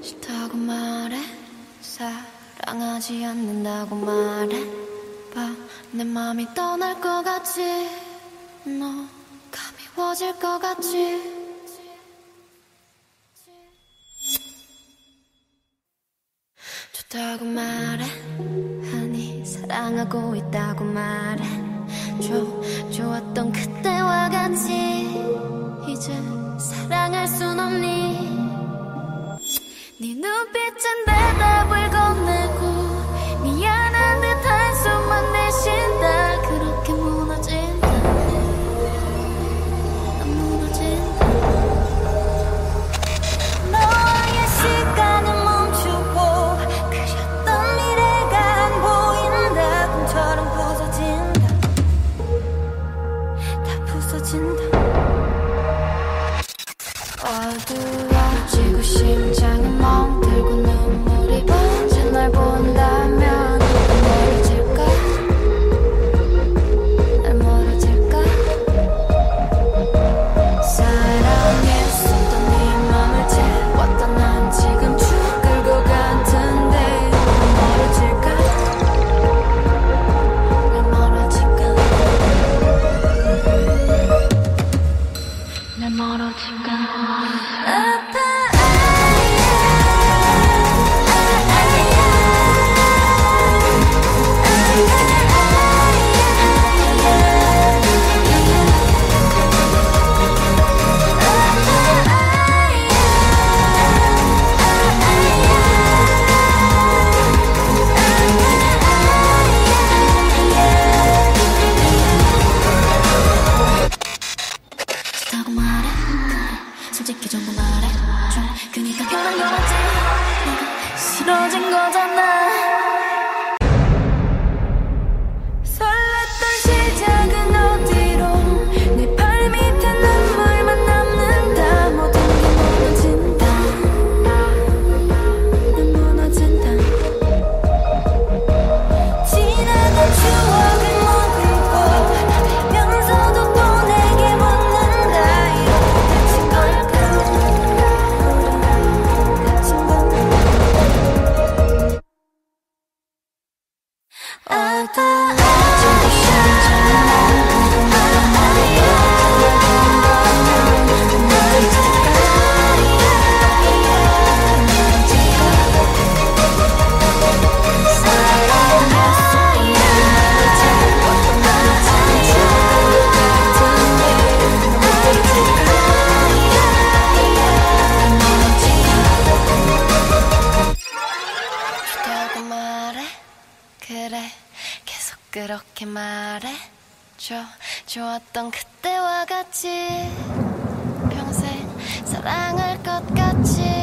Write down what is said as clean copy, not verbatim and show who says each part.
Speaker 1: 싫다고 말해. 사랑하지 않는다고 말해봐. 내 맘이 떠날 것 같지. 너가 미워질 것 같지. 좋다고 말해. 아니 사랑하고 있다고 말해. 좋았던 그때와 같이 이제 사랑할 순 없니. 네 눈빛은 대답을 건네고 미안한 듯 한숨만 내쉰다. 그렇게 무너진다. 난 무너진다. 너와의 시간은 멈추고 그렸던 미래가 안 보인다. 꿈처럼 부서진다. 다 부서진다. 어두워지고 심장이 멍들고 눈물이 번진 널 본다면 날 멀어질까? 날 멀어질까? 사랑했었던 네 맘을 채웠던 난 지금 죽을 것 같은데 날 멀어질까? 날 멀어질까? 날 멀어질까? 싫다고 말해. 솔직히 전부 말해줘. 그니까 변한 거 맞지? 내가 싫어진 거잖아. 설렜던 시작은 어디로. 내 발 밑에 눈물만 남는다. 모든 게 무너진다. 난 무너진다. 지나간 추억을 묻고 면서도 또 내게 묻는다. 이렇게 다친 걸까? 다친 건가? 어두워지고 심장이 멈추고 좋다고 말해. 그래 계속 그렇게 말해줘. 좋았던 그때와 같이 평생 사랑할 것 같지.